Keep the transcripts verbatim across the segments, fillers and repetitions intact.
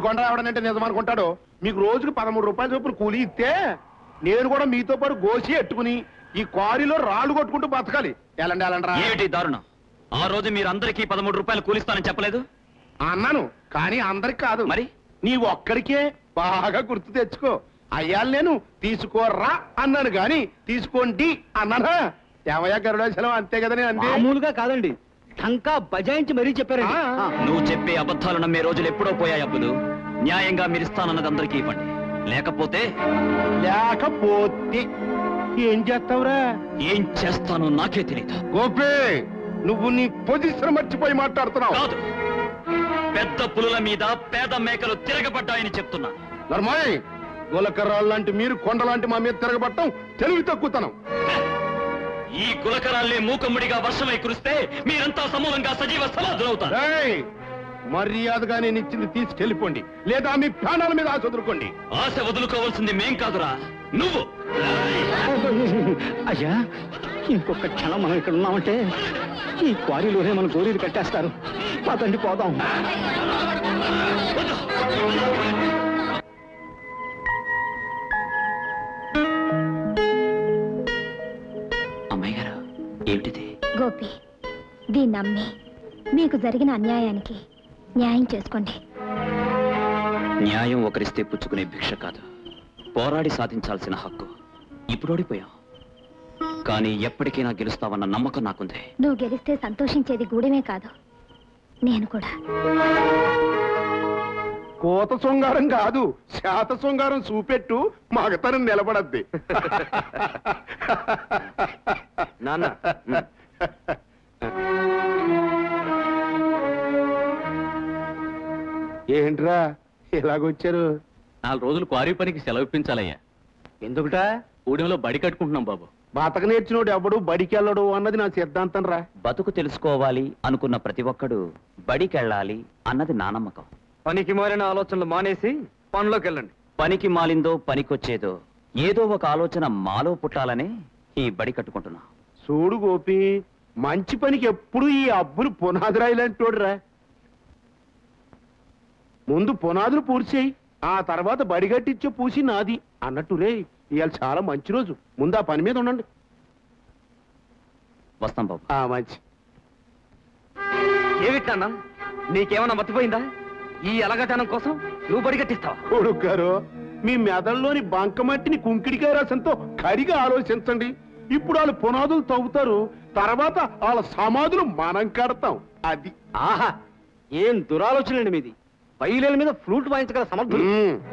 కొండ ఎవడనంటే నిజం అనుకుంటాడు. మీకు రోజుకి పదమూడు రూపాయల చొప్పున కూలి ఇస్తే నేను కూడా మీతో పాటు గోసి ఎట్టుకుని ఈ క్వారీలో రాళ్ళు కొట్టుకుంటూ బతకాలి. ఎలాంటి ఎలాంటి ఏమిటి దారుణం? ఆ రోజు మీరు అందరికీ పదమూడు రూపాయలు కూలిస్తానని చెప్పలేదు అన్నాను, కానీ అందరికి కాదు. మరి నీ ఒక్కడికే బాగా గుర్తు తెచ్చుకో. అయ్యాలు నేను తీసుకోర్రా అన్నాను గాని తీసుకోండి అన్నానా? ఏమయ్యా గరుడాచలం, అంతే కదా నేను అంతే. మామూలుగా కాదండి, టంకా బజాయించి మరీ చెప్పారండి. నువ్వు చెప్పే అబద్ధాలు నమ్మే రోజులు ఎప్పుడో పోయాయి అబ్బులు. న్యాయంగా మీరు ఇస్తానన్నది అందరికీ ఇవ్వండి, లేకపోతే లేకపోతే ఏం చేస్తావురా? ఏం చేస్తానో నాకే తెలియదు. గోపి, నువ్వు నీ పొజిషన్ మర్చిపోయి మాట్లాడుతున్నావు. కాదు, పెద్ద పులుల మీద పేద మేకలు తిరగబడ్డాయని చెప్తున్నా. నర్మాయ్, గులకర్రాళ్ళ లాంటి మీరు కొండలాంటి మా మీద తిరగబట్టం తెలివి తక్కువతనం. ఈ గులకరాళ్లే మూకమ్ముడిగా వర్షమై కురిస్తే మీరంతా సమూలంగా సజీవ సమాధులవుతారు. మర్యాదగా నేను ఇచ్చింది తీసుకెళ్ళిపోండి, లేదా మీ ప్రాణాల మీద ఆశ వదులుకోండి. ఆశ వదులుకోవాల్సింది మేం కాదురా, నువ్వు. అయ్యా, ఇంకొక క్షణం మనం ఇక్కడ ఉన్నామంటే ఈ క్వారీలోనే మన గోరీలు కట్టేస్తారు. పదండి పోదాం. అమ్మాయి గారు, ఏమిటిది? గోపి, దీన్ని నమ్మి మీకు జరిగిన అన్యాయానికి న్యాయం చేసుకోండి. న్యాయం ఒకరిస్తే పుచ్చుకునే భిక్ష కాదు, పోరాడి సాధించాల్సిన హక్కు. ఇప్పుడు ఓడిపోయాం, కానీ ఎప్పటికైనా గెలుస్తావన్న నమ్మకం నాకుంది. నువ్వు గెలిస్తే సంతోషించేది గూడెమే కాదు, నేను కూడా. కోత శృంగారం కాదు, శాత శృంగారం చూపెట్టు, మగతనం నిలబడద్ది. నాన్న, ఏంట్రా ఇలాగొచ్చారు? నాలుగు రోజులు క్వారీ పనికి సెలవు ఇప్పించాలయ్యా. ఎందుకుటా? ఊడిలో బడి కట్టుకుంటున్నాం బాబు. బతక నేర్చినోడు ఎవడు బడికెళ్ళడు అన్నది నా సిద్ధాంతం రా. బతుకు తెలుసుకోవాలి అనుకున్న ప్రతి ఒక్కడు బడికెళ్ళాలి అన్నది నా నమ్మకం. పనికి మారిన ఆలోచనలు మానేసి పనిలోకి వెళ్ళండి. పనికి మాలిందో పనికొచ్చేదో ఏదో ఒక ఆలోచన మాలో పుట్టాలనే ఈ బడి కట్టుకుంటున్నా. చూడు గోపి, మంచి పనికి ఎప్పుడు ఈ అబ్బులు పునాదిరాయిలాంటోడురా. ముందు పునాదులు పూర్తి చేయి, ఆ తర్వాత బడిగట్టిచ్చే పూసి నాది అన్నట్టు రే. ఇవాళ చాలా మంచి రోజు, ముందు ఆ పని మీద ఉండండి. వస్తాం బాబు. ఆ మంచి. ఏమిటన్నా, నీకేమన్నా మర్చిపోయిందా? ఈ అలగటనం కోసం నువ్వు బడిగట్టిస్తావా? కొడుకు గారు, మీ మెదడులోని బంకమట్టిని కుంకిడికాయ రసంతో కరిగా ఆలోచించండి. ఇప్పుడు వాళ్ళు పునాదులు తవ్వుతారు, తర్వాత వాళ్ళ సమాధులు మనం కడతాం. అది. ఆహా, ఏం దురాలోచనండి మీది. బయలుల మీద ఫ్లూట్ వాయించగల సమర్థులు.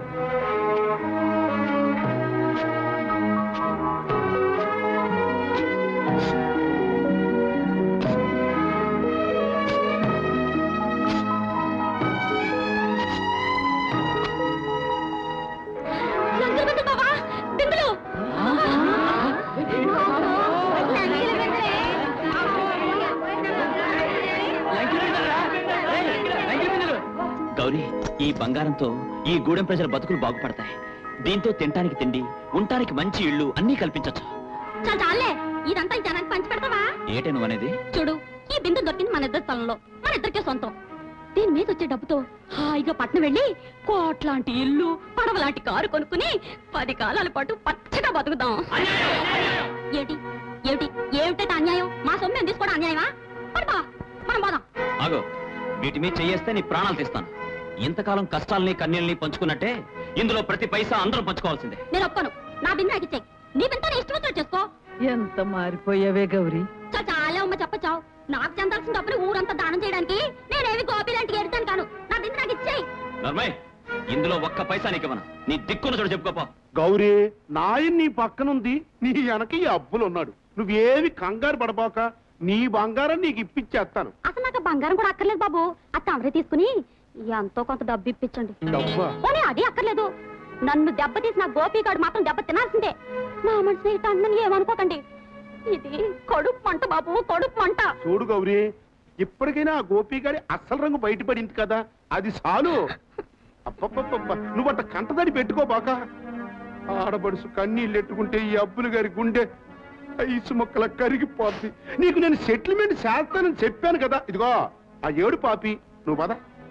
గౌరీ, ఈ బంగారంతో ఈ గూడెం ప్రజల బతుకులు బాగుపడతాయి. దీంతో తినటానికి తిండి, ఉండటానికి మంచి ఇళ్ళు అన్నీ కల్పించచ్చు. ఇదంతా జనానికి పంచి పెడతావా? ఏటే నువ్వు అనేది? చూడు, ఈ బిందు దొరికింది మన ఇద్దరు స్థలంలో, మన ఇద్దరికే సొంతం. దీని మీద వచ్చే డబ్బుతో హాయిగా పట్నం వెళ్ళి కోట్లాంటి ఇల్లు, పడవలాంటి కారు కొనుక్కుని పది కాలాల పాటు పచ్చగా బతుకుతాం. ఏమిటి ఏమిటి ఏమిటైతే అన్యాయం? మా సొమ్ము తీసుకోవడం అన్యాయమా? పడుకో, మనం పోదాం. ఆగో, వీటి మీద చెయ్యేస్తే నీ ప్రాణాలు తీస్తాను. ఇంతకాలం కష్టాలని కన్నీళ్ళని పంచుకున్నట్టే ఇందులో ప్రతి పైసా అందరం పంచుకోవాల్సిందే. నేను ఒప్పుకోను. నా బిందు నాకు ఇచ్చేయి. నీ బిందు ఇష్టం చేసుకో. ఎంత మారిపోయావే గౌరీ. చాలా అమ్మ చెప్పచావు. నాకు చెందాల్సిన డబ్బులు ఊరంతా దానం చేయడానికి నేనేవి గోపి లాంటి ఎడతాను కాను. నా బిందు నాకు ఇచ్చేయి. నర్మయ్, ఇందులో ఒక్క పైసా నీకివ్వను. నీ దిక్కున చూడు, చెప్పుకోపో. గౌరీ, నాయన్ నీ పక్కనుంది, నీ వెనక ఈ అబ్బులు ఉన్నాడు. నువ్వేమి కంగారు పడబాక, నీ బంగారం నీకు ఇప్పించేస్తాను. అసలు నాకు బంగారం కూడా అక్కర్లేదు బాబు. అది తమరే తీసుకుని ఎంతో కొంత డబ్బు ఇప్పించండి. అది అక్కర్లేదు. నన్ను దెబ్బతీసి నా గోపిగాడు మాత్రం దెబ్బ తినాల్సిందే. నా మనసు అన్నని ఏమనుకోకండి. ఇది కడుపు మంట బాబు, కడుపు మంట. చూడు గౌరీ, ఇప్పటికైనా ఆ గోపిగాడి అసలు రంగు బయటపడింది కదా, అది చాలు. అబ్బబ్బబ్బ, నువ్వు అట్ట కంటదని పెట్టుకోబాక. ఆడబడుసు కన్నీళ్ళు ఎట్టుకుంటే ఈ అబ్బులు గారి గుండె ఐసు మొక్కల కరిగిపోద్ది. నీకు నేను సెటిల్మెంట్ చేస్తానని చెప్పాను కదా. ఇదిగో ఆ ఏడు పాపి, నువ్వు పద.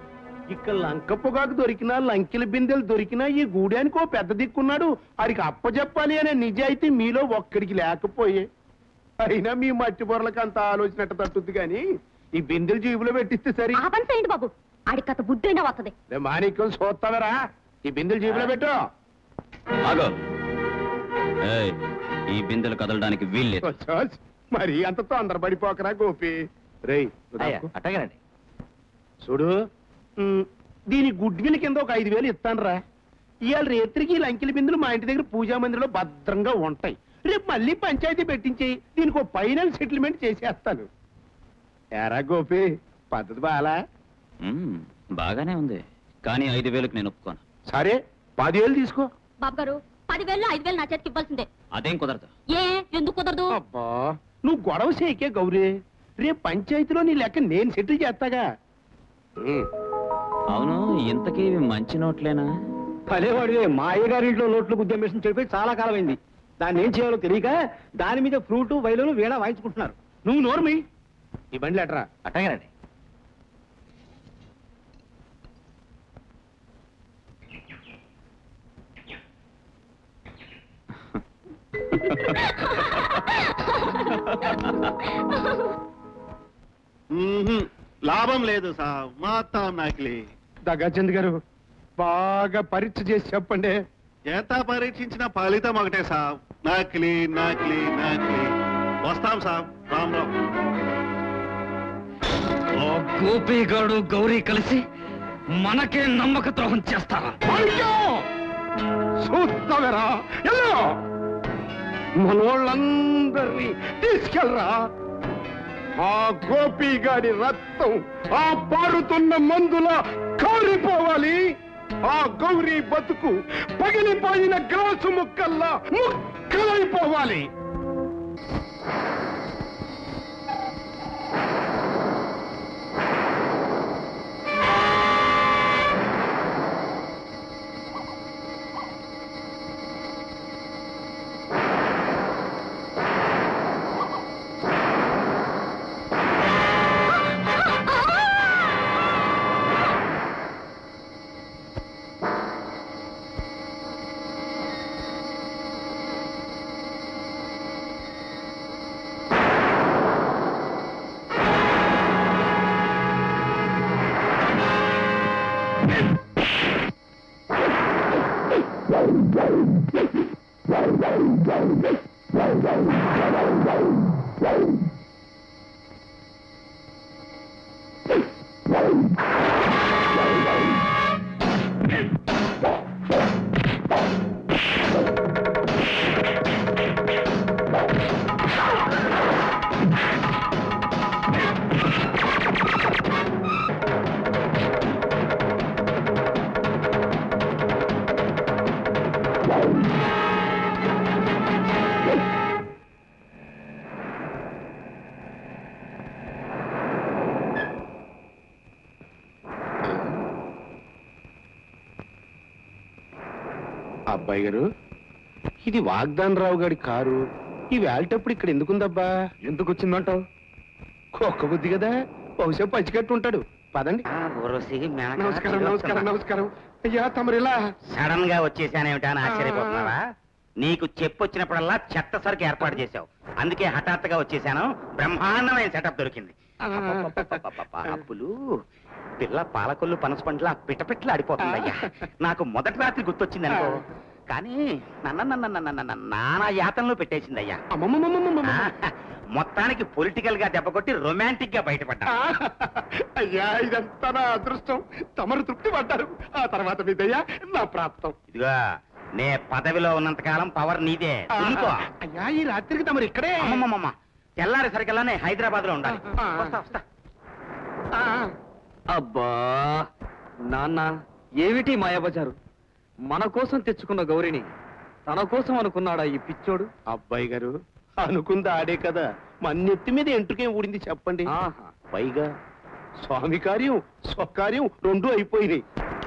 ఇక్కడ లంక పొగాకు దొరికినా లంకెల బిందెలు దొరికినా ఈ గూడానికి ఓ పెద్ద దిక్కున్నాడు. ఆడికి అప్పచెప్పాలి అనే నిజాయితీ మీలో ఒక్కడికి లేకపోయే. అయినా మీ మట్టి బొరలకు అంత ఆలోచనట్టు తట్టుద్ది కానీ ఈ బిందెలు జీబులో పెట్టిస్తే సరి. ఆ పని చేయండి బాబు, ఆడి కథ బుద్ధి అయినా వస్తుంది. మాణిక్యం చూస్తావరా, ఈ బిందెలు జీబులో పెట్టు. ఆగో, ఏయ్, ఈ బిందెలు కదలడానికి వీల్లేదు. వచ్చోస్, మరి అంత తొందరపడిపోకరా గోపి. రేయ్ అట్టగానండి. చూడు, ఉమ్, దీని గుడ్విల కింద ఒక ఐదు వేలు ఇస్తాను రా. ఇవాళ రేత్రికి ఈ లంకెల బిందులు మా ఇంటి దగ్గర పూజా మందిరంలో భద్రంగా ఉంటాయి. రేపు మళ్ళీ పంచాయతీ పెట్టించి దీనికి ఒక ఫైనల్ సెటిల్మెంట్ చేసేస్తాను. ఎరా గోపి, పద్ధతి బాలా? మ్మ్, బాగానే ఉంది, కానీ ఐదు వేలకు నేను ఒప్పుకోను. సరే, పదివేలు తీసుకో. బాబు గారు, పదివేలు ఐదు వేలు నా చేతికి ఇవ్వాల్సిందే. అదేం కుదరదు. ఏ ఎందుకు కుదరదు? అబ్బా, నువ్వు గొడవ చేయకే గౌరీ. రేపు పంచాయతీలో నీ లెక్క నేను సెటిల్ చేస్తాగా. ఉమ్. అవును, ఇంతకీ ఇవి మంచి నోట్లేనా? పదేవాడివే, మా అయ్యగారింట్లో నోట్లు గుద్దెమ్మేసి చెప్పి చాలా కాలం అయింది. దాన్ని ఏం చేయాలో తెలియక దాని మీద ఫ్రూటు వైలును వీణ వాయించుకుంటున్నారు. నువ్వు నోర్మి, ఈ బండి లెటరా. అట్టగానండి. లాభం లేదు సార్, మాత్రం నకిలీ. దగ్గాచంద్ గారు, బాగా పరీక్ష చేసి చెప్పండి. ఎంత పరీక్షించిన ఫలితం ఒకటే సార్, నకిలీ నకిలీ నకిలీ. వస్తాం సార్, రామ్ రామ్. గోపిగాడు గౌరీ కలిసి మనకే నమ్మక ద్రోహం చేస్తారా? చూస్తావరా, మనోళ్ళందరినీ తీసుకెళ్ళరా. ఆ గోపి గాడి రక్తం ఆ పారుతున్న మందులా కారిపోవాలి. ఆ గౌరీ బతుకు పగిలిపోయిన గ్లాసు ముక్కల్లా ముక్కలైపోవాలి. అబ్బాయి గారు, ఇది వాగ్దాన్ రావు గారి కారు. ఈ వేల్టప్పుడు ఇక్కడ ఎందుకుందబ్బా? ఎందుకు వచ్చిందంటావు? కుక్క బుద్ధి కదా, బహుశా పచ్చికట్టు ఉంటాడు. పదండి. నమస్కారం నమస్కారం నమస్కారం. అయ్యా తమరిలా సడన్ గా వచ్చేసానేమిటా అని ఆశ్చర్యపోతున్నావా? నీకు చెప్పొచ్చినప్పుడల్లా చెత్త సరుకు ఏర్పాటు చేశావు, అందుకే హఠాత్తుగా వచ్చేసాను. బ్రహ్మాండమైన సెటప్ దొరికింది. అబ్బబ్బబ్బబ్బబ్బబ్బ, అప్పులు పిల్ల పాలకొల్లు పనస పండ్ల పిట్టపిట్లు ఆడిపోతుందయ్యా. నాకు మొదటి రాత్రి గుర్తొచ్చింది అనుకో, కానీ నన్న నన్న నన్న నన్న నానా యాతనలో పెట్టేసిందయ్యా. అమ్మమ్మమ్మమ్మమ్మ. మొత్తానికి పొలిటికల్ గా దెబ్బ కొట్టి రొమాంటిక్ గా బయటపడ్డా. అయ్యా, ఇదంతా నా అదృష్టం. తమరు తృప్తి పడ్డారు. ఆ తర్వాత మీదయ్యా నా ప్రాప్తం. ఇదిగా నే పదవిలో ఉన్నంత కాలం పవర్ నీదే. దున్నుకో. అయ్యా, ఈ రాత్రికి తమరు ఇక్కడే. అమ్మమ్మమ్మ, తెల్లారి సరికల్లానే హైదరాబాద్ లో ఉండాలి. వస్తా వస్తా. అబ్బా నాన్న, ఏమిటి మాయాబజారు? మన కోసం తెచ్చుకున్న గౌరిని తన కోసం అనుకున్నాడా ఈ పిచ్చోడు? అబ్బాయి గారు, అనుకుంది ఆడే కదా, మన్నెత్తి మీద ఎంటుకే ఊడింది చెప్పండి. పైగా స్వామి కార్యం స్వకార్యం రెండు అయిపోయినాయి.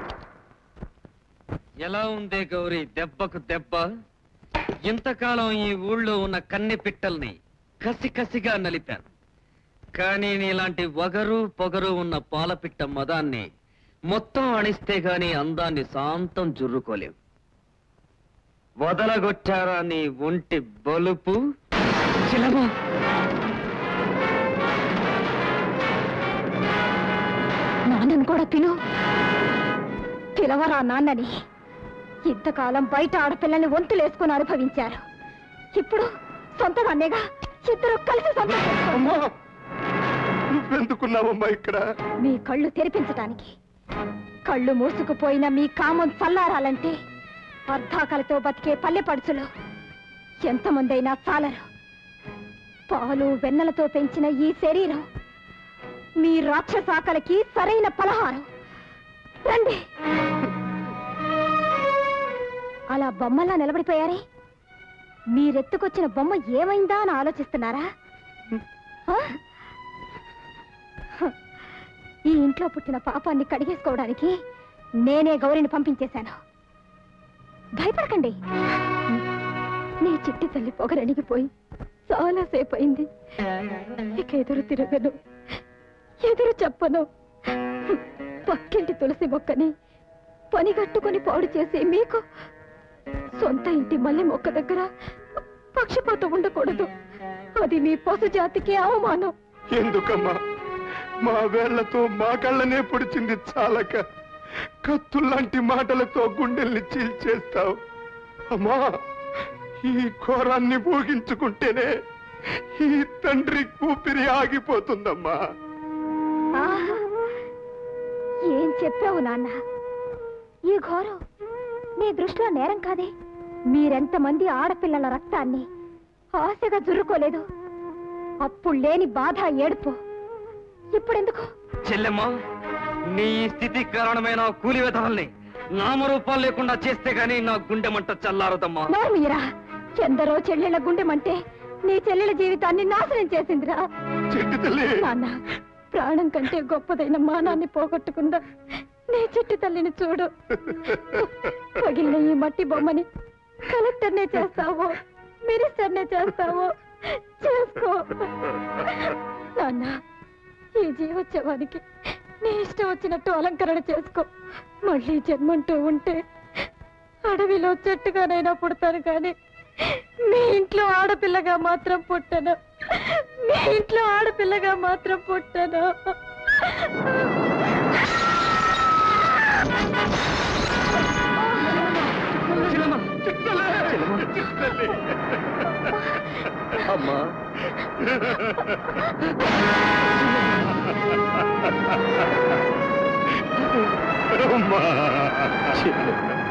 ఎలా ఉందే గౌరీ దెబ్బకు దెబ్బ? ఇంతకాలం ఈ ఊళ్ళో ఉన్న కన్నె పిట్టల్ని కసి కసిగా నలిపాను, కానీ నీలాంటి వగరు పొగరు ఉన్న పాలపిట్ట మదాన్ని మొత్తం అణిస్తే గాని అందాన్ని శాంతం జుర్రుకోలేం. వదలగొట్టారా నీ ఒంటి బలుపు? చిలమ నాన్నను కూడా పిలు. పిలవరా నాన్నని. ఇంతకాలం బయట ఆడపిల్లని వంతులేసుకుని అనుభవించారు. ఇప్పుడు సొంతగానేగా ఇద్దరు కలిసి సొంతం చేసుకోండి. నువ్వెందుకున్నావమ్మా ఇక్కడ? మీ కళ్ళు తెరిపించటానికి. కళ్ళు మూసుకుపోయిన మీ కామం చల్లారాలంటే అర్ధాకలతో బతికే పల్లె పడుచులు ఎంతమందైనా చాలరు. పాలు వెన్నెలతో పెంచిన ఈ శరీరం మీ రాక్షసాకలకి సరైన పలహారం. రండి. అలా బొమ్మల్లా నిలబడిపోయారే, మీరెత్తుకొచ్చిన బొమ్మ ఏమైందా అని ఆలోచిస్తున్నారా? ఆ? ఈ ఇంట్లో పుట్టిన పాపాన్ని కడిగేసుకోవడానికి నేనే గౌరిని పంపించేశాను. భయపడకండి. నీ చిట్టి తల్లి పొగరడిగిపోయి చాలాసేపు అయింది. ఇక ఎదురు తిరగను, ఎదురు చెప్పను. పక్కింటి తులసి మొక్కని పనిగట్టుకుని పాడు చేసి మీకు సొంత ఇంటి మల్లె మొక్క దగ్గర పక్షపాతం ఉండకూడదు. అది మీ పశు జాతికి అవమానం. ఎందుకమ్మా మా వేళ్లతో మా కళ్ళనే పొడిచింది చాలక కత్తుల్లాంటి మాటలతో గుండెల్ని చీల్చేస్తావు? అమ్మా, ఈ ఘోరాన్ని ఊహించుకుంటేనే ఈ తండ్రి ఊపిరి ఆగిపోతుందమ్మా. ఆహా! ఏం చెప్పావు నాన్న? ఈ ఘోరం నీ దృష్టిలో నేరం కాదే. మీరెంతమంది ఆడపిల్లల రక్తాన్ని ఆశగా జుర్రుకోలేదు. అప్పుడు లేని బాధ ఏడుపు ఇప్పుడెందుకు? చెల్లెమ్మ, నీ స్థితి కారణమైన కూలి విధాల్ని నామరూపాలు లేకుండా చేస్తే గాని నా గుండె మంట చల్లారదమ్మా. మీరా ఎందరో చెల్లెళ్ళ గుండెమంటే నీ చెల్లెల జీవితాన్ని నాశనం చేసిందిరా. నాన్న, ప్రాణం కంటే గొప్పదైన మానాన్ని పోగొట్టుకుందా నీ చిట్టి తల్లిని చూడు. పగిలిన ఈ మట్టి బొమ్మని కలెక్టర్నే చేస్తావో మినిస్టర్నే చేస్తావో చేసుకో. నాన్న, ఈ జీవోత్సవానికి నీ ఇష్టం వచ్చినట్టు అలంకరణ చేసుకో. మళ్ళీ జన్మంటూ ఉంటే అడవిలో చెట్టుగానైనా పుడతాను కానీ మీ ఇంట్లో ఆడపిల్లగా మాత్రం పుట్టను. మీ ఇంట్లో ఆడపిల్లగా మాత్రం పుట్టను. అమ్మా, అమ్మా.